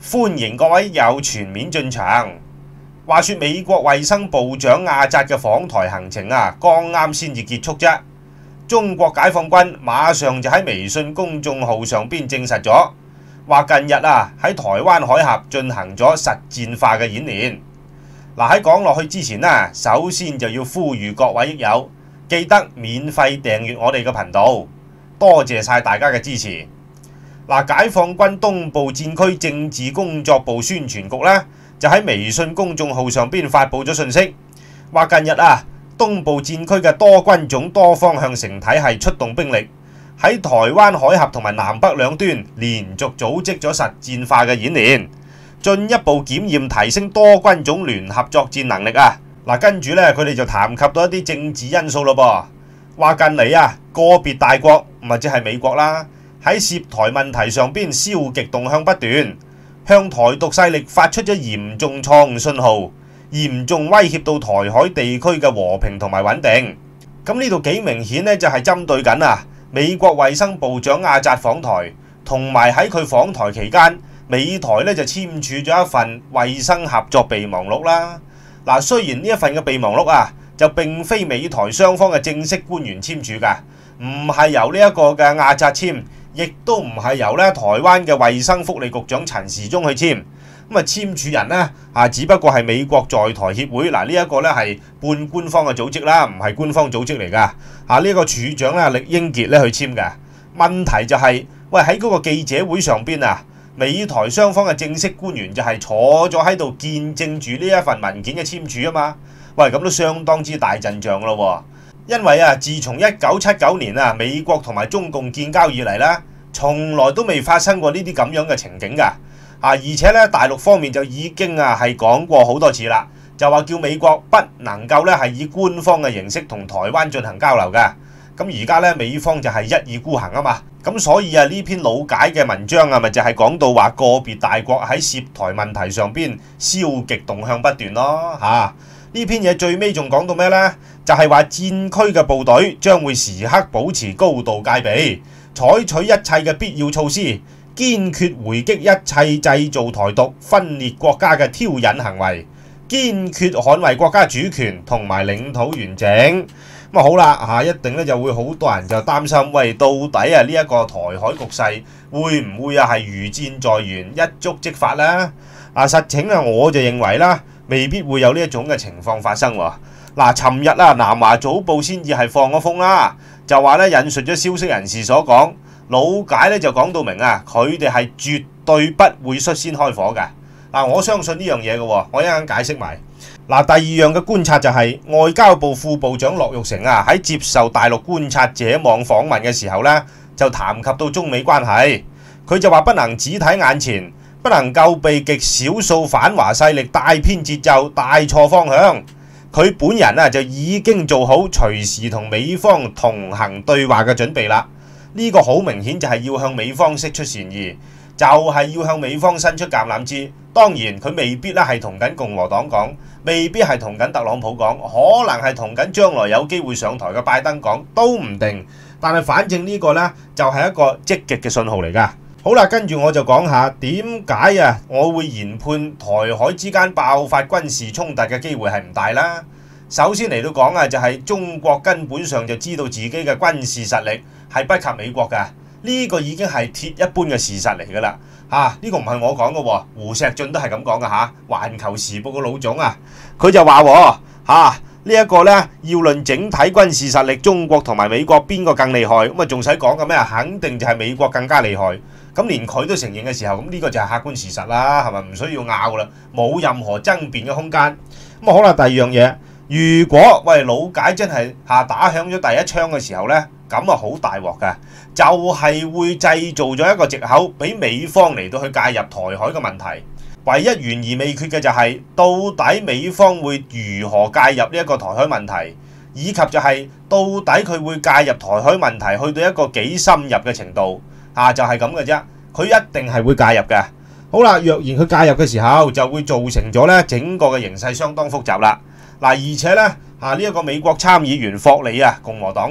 歡迎各位有全面進場。話說美國衛生部長阿扎嘅訪台行程啊，剛啱先至結束啫。中國解放軍馬上就喺微信公眾號上邊證實咗，話近日啊喺台灣海峽進行咗實戰化嘅演練。嗱，喺講落去之前呢，首先就要呼籲各位益友記得免費訂閱我哋嘅頻道，多謝晒大家嘅支持。嗱，解放軍東部戰區政治工作部宣傳局呢，就喺微信公眾號上邊發佈咗信息，話近日啊東部戰區嘅多軍種多方向成體系出動兵力，喺台灣海峽同埋南北兩端連續組織咗實戰化嘅演練，進一步檢驗提升多軍種聯合作戰能力啊！嗱，跟住呢，佢哋就談及到一啲政治因素咯噃，話近嚟啊個別大國咪即係美國啦，喺涉台問題上邊消極動向不斷，向台獨勢力發出咗嚴重錯誤信號，嚴重威脅到台海地區嘅和平同埋穩定。咁呢度幾明顯呢，就係針對緊啊美國衛生部長阿扎訪台，同埋喺佢訪台期間，美台呢就簽署咗一份衛生合作備忘錄啦。嗱，雖然呢一份嘅備忘錄啊，就並非美台雙方嘅正式官員簽署㗎，唔係由呢一個嘅阿扎簽，亦都唔係由咧台灣嘅衛生福利局長陳時中去簽。咁啊，簽署人呢，只不過係美國在台協會。嗱，呢一個咧係半官方嘅組織啦，唔係官方組織嚟㗎。呢一個處長咧酈英傑咧去簽嘅。問題就係，喂，喺嗰個記者會上邊啊，美台雙方嘅正式官員就係坐咗喺度見證住呢一份文件嘅簽署啊嘛。喂，咁都相當之大陣仗咯喎。因為啊，自從1979年啊美國同埋中共建交以嚟咧，從來都未發生過呢啲咁樣嘅情景㗎。而且咧大陸方面就已經係講過好多次啦，就話叫美國不能夠咧係以官方嘅形式同台灣進行交流嘅。咁而家咧美方就係一意孤行啊嘛。咁所以呢篇老解嘅文章啊，咪就係講到話個別大國喺涉台問題上邊消極動向不斷咯。呢篇嘢最尾仲講到咩呢？就係話戰區嘅部隊將會時刻保持高度戒備，採取一切嘅必要措施，堅決回擊一切製造台獨分裂國家嘅挑釁行為，堅決捍衛國家主權同埋領土完整。咁好啦，一定咧就會好多人就擔心，喂，到底呢一個台海局勢會唔會係如箭在弦，一觸即發呢？實情我就認為啦，未必會有呢一種嘅情況發生喎。尋日南華早報先至係放咗風啦，就話咧引述咗消息人士所講，老解咧就講到明啊，佢哋係絕對不會率先開火嘅。我相信呢樣嘢嘅喎，我一陣間解釋埋。第二樣嘅觀察就係外交部副部長樂玉成啊，喺接受大陸觀察者網訪問嘅時候咧，就談及到中美關係，佢就話不能只睇眼前，不能夠被極少數反華勢力帶偏節奏、帶錯方向。佢本人就已經做好隨時同美方同行對話嘅準備啦。呢個好明顯就係要向美方釋出善意，就係要向美方伸出橄欖枝。當然佢未必係同緊共和黨講，未必係同緊特朗普講，可能係同緊將來有機會上台嘅拜登講都唔定。但係反正呢個呢，就係一個積極嘅信號嚟㗎。好啦，跟住我就講下點解我會研判台海之間爆發軍事衝突嘅機會係唔大啦。首先嚟到講就係中國根本上就知道自己嘅軍事實力係不及美國㗎，呢個已經係鐵一般嘅事實嚟㗎啦。呢個唔係我講嘅喎，胡錫進都係咁講嘅嚇。環球時報嘅老總佢就話呢一個呢，要論整體軍事實力，中國同埋美國邊個更厲害？咁仲使講嘅咩？肯定就係美國更加厲害。咁連佢都承認嘅時候，咁呢個就係客觀事實啦，係咪？唔需要拗啦，冇任何爭辯嘅空間。咁好啦，第二樣嘢，如果老解真係打響咗第一槍嘅時候呢，咁好大鑊㗎，就係會製造咗一個藉口俾美方嚟到去介入台海嘅問題。唯一懸而未決嘅就係到底美方會如何介入呢一個台海問題，以及就係到底佢會介入台海問題去到一個幾深入嘅程度。就係咁嘅啫，佢一定係會介入嘅。好啦，若然佢介入嘅時候，就會造成咗咧整個嘅形勢相當複雜啦。而且咧呢一個美國參議員霍利共和黨嘅，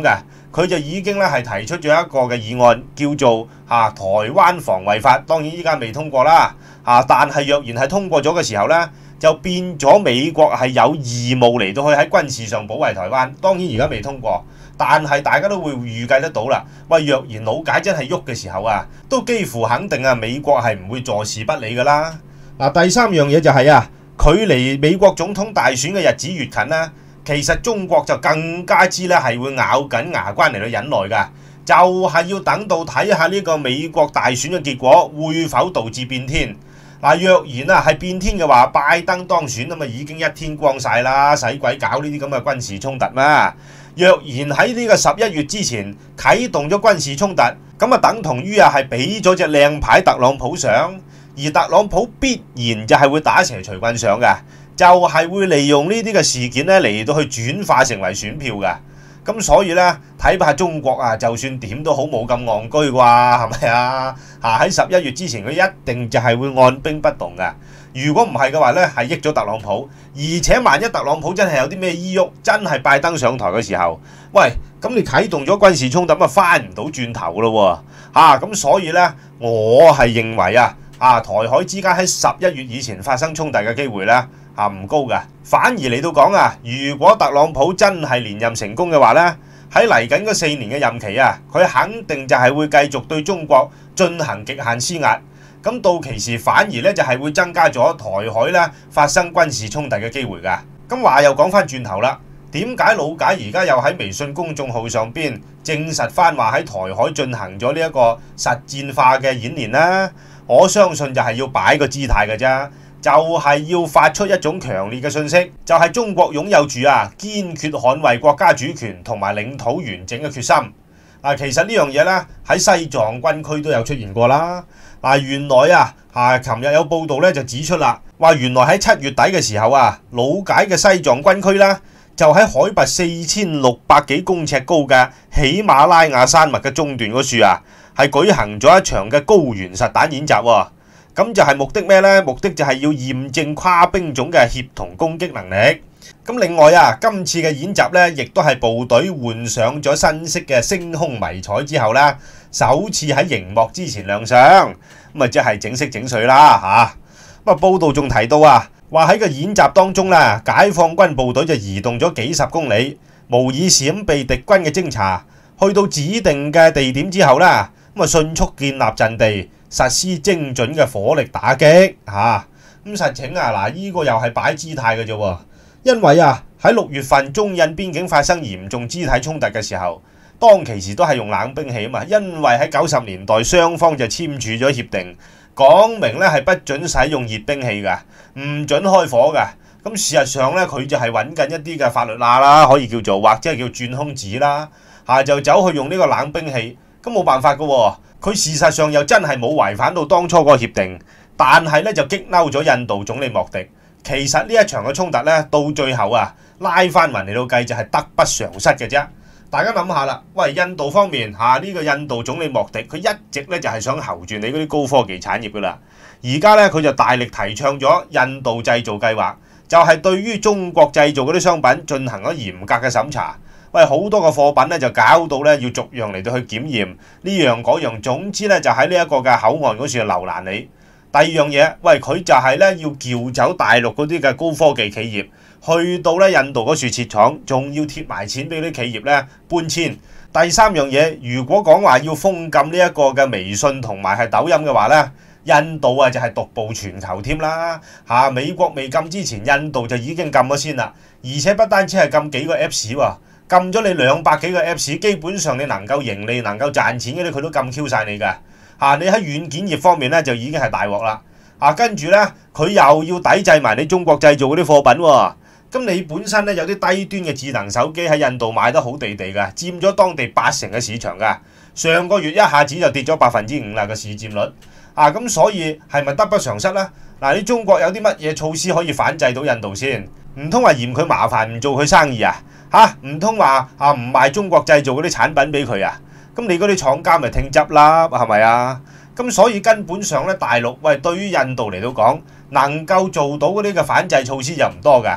佢就已經咧係提出咗一個嘅議案，叫做台灣防衛法。當然依家未通過啦，但係若然係通過咗嘅時候咧，就變咗美國係有義務嚟到去喺軍事上保衛台灣。當然而家未通過，但係大家都會預計得到啦。喂，若然老解真係喐嘅時候啊，都幾乎肯定啊，美國係唔會坐視不理噶啦。第三樣嘢就係距離美國總統大選嘅日子越近啦，其實中國就更加之咧係會咬緊牙關嚟到忍耐㗎，就係要等到睇下呢個美國大選嘅結果會否導致變天。若然係變天嘅話，拜登當選咁已經一天光晒啦，使鬼搞呢啲咁嘅軍事衝突咩？若然喺呢個11月之前啟動咗軍事衝突，咁等同於係俾咗隻靚牌特朗普上，而特朗普必然就係會打蛇隨棍上嘅。就係會利用呢啲嘅事件咧嚟到去轉化成為選票嘅，咁所以咧睇下中國就算點都好冇咁戇居啩，係咪啊？喺11月之前佢一定就係會按兵不動嘅。如果唔係嘅話咧，係益咗特朗普，而且萬一特朗普真係有啲咩依喐，真係拜登上台嘅時候，喂，咁你啟動咗軍事衝突，翻唔到轉頭咯喎，咁所以咧，我係認為台海之間喺11月以前發生衝突嘅機會咧，唔高㗎，反而嚟到講如果特朗普真係連任成功嘅話咧，喺嚟緊嗰4年嘅任期佢肯定就係會繼續對中國進行極限施壓，咁到期時反而咧就係會增加咗台海咧發生軍事衝突嘅機會㗎。咁話又講翻轉頭啦，點解老解而家又喺微信公眾號上邊證實翻話喺台海進行咗呢一個實戰化嘅演練呢？我相信就係要擺個姿態嘅啫。就係要發出一種強烈嘅訊息，就係中國擁有住堅決捍衛國家主權同埋領土完整嘅決心。其實呢樣嘢咧喺西藏軍區都有出現過啦。原來琴日有報道咧就指出啦，話原來喺7月底嘅時候老解嘅西藏軍區啦，就喺海拔4600幾公尺高嘅喜馬拉雅山脈嘅中段嗰處係舉行咗一場嘅高原實彈演習喎。咁就係目的咩呢？目的就係要驗證跨兵種嘅協同攻擊能力。咁另外今次嘅演習呢，亦都係部隊換上咗新式嘅星空迷彩之後呢，首次喺熒幕之前亮相，咁即係整色整水啦嚇。報道仲提到話喺個演習當中呢，解放軍部隊就移動咗幾十公里，模擬閃避敵軍嘅偵查，去到指定嘅地點之後呢，迅速建立陣地，實施精準嘅火力打擊咁實情呢個又係擺姿態嘅啫喎，因為喺6月份中印邊境發生嚴重肢體衝突嘅時候，當其時都係用冷兵器嘛，因為喺90年代雙方就簽署咗協定，講明咧係不准使用熱兵器嘅，唔准開火嘅。咁事實上咧，佢就係揾緊一啲嘅法律罅啦，可以叫做或者係叫鑽空子啦，就走去用呢個冷兵器，咁冇辦法嘅喎。佢事實上又真係冇違反到當初嗰個協定，但係咧就激嬲咗印度總理莫迪。其實呢一場嘅衝突咧，到最後拉翻勻嚟到計就係得不償失嘅啫。大家諗下啦，喂，印度方面呢個印度總理莫迪，佢一直咧就係想睺住你嗰啲高科技產業噶啦。而家咧佢就大力提倡咗印度製造計劃，就係對於中國製造嗰啲商品進行咗嚴格嘅審查。喂，好多個貨品咧就搞到咧要逐樣嚟到去檢驗呢樣嗰樣，總之咧就喺呢一個嘅口岸嗰處留難你。第二樣嘢，喂，佢就係咧要撬走大陸嗰啲嘅高科技企業，去到咧印度嗰處設廠，仲要貼埋錢俾啲企業咧搬遷。第三樣嘢，如果講話要封禁呢一個嘅微信同埋係抖音嘅話咧，印度就係獨步全球添啦。美國未禁之前，印度就已經禁咗先啦，而且不單止係禁幾個 Apps 喎。禁咗你200幾個 Apps， 基本上你能夠盈利、能夠賺錢嗰啲，佢都禁 Q 晒你㗎。你喺軟件業方面咧，就已經係大鑊啦。跟住咧，佢又要抵制埋你中國製造嗰啲貨品喎。咁你本身咧有啲低端嘅智能手機喺印度賣得好地地㗎，佔咗當地80%嘅市場㗎。上個月一下子就跌咗5%啦個市佔率。咁所以係咪得不償失咧？你中國有啲乜嘢措施可以反制到印度先？唔通話嫌佢麻煩唔做佢生意唔通話唔賣中國製造嗰啲產品俾佢咁你嗰啲廠家咪聽執啦，係咪咁所以根本上咧，大陸對於印度嚟到講，能夠做到嗰啲嘅反制措施就唔多㗎。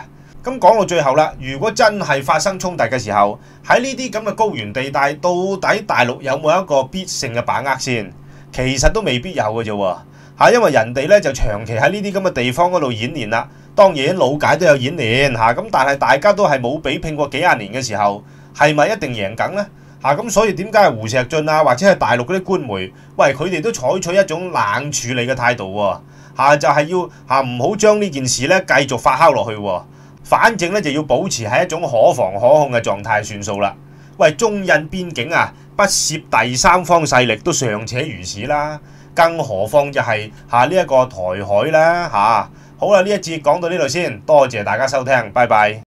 咁講到最後啦，如果真係發生衝突嘅時候，喺呢啲咁嘅高原地帶，到底大陸有冇一個必勝嘅把握先？其實都未必有嘅啫喎，因為人哋咧就長期喺呢啲咁嘅地方嗰度演練啦。當然老解都有演練咁，但係大家都係冇比拼過幾廿年嘅時候，係咪一定贏緊呢？咁所以點解係胡錫進或者係大陸嗰啲官媒，喂佢哋都採取一種冷處理嘅態度喎，就係要唔好將呢件事咧繼續發酵落去喎。反正咧就要保持喺一種可防可控嘅狀態算數啦。喂，中印邊境不涉第三方勢力都尚且如此啦，更何況就係呢一個台海啦好啦，呢一節講到呢度先，多謝大家收聽，拜拜。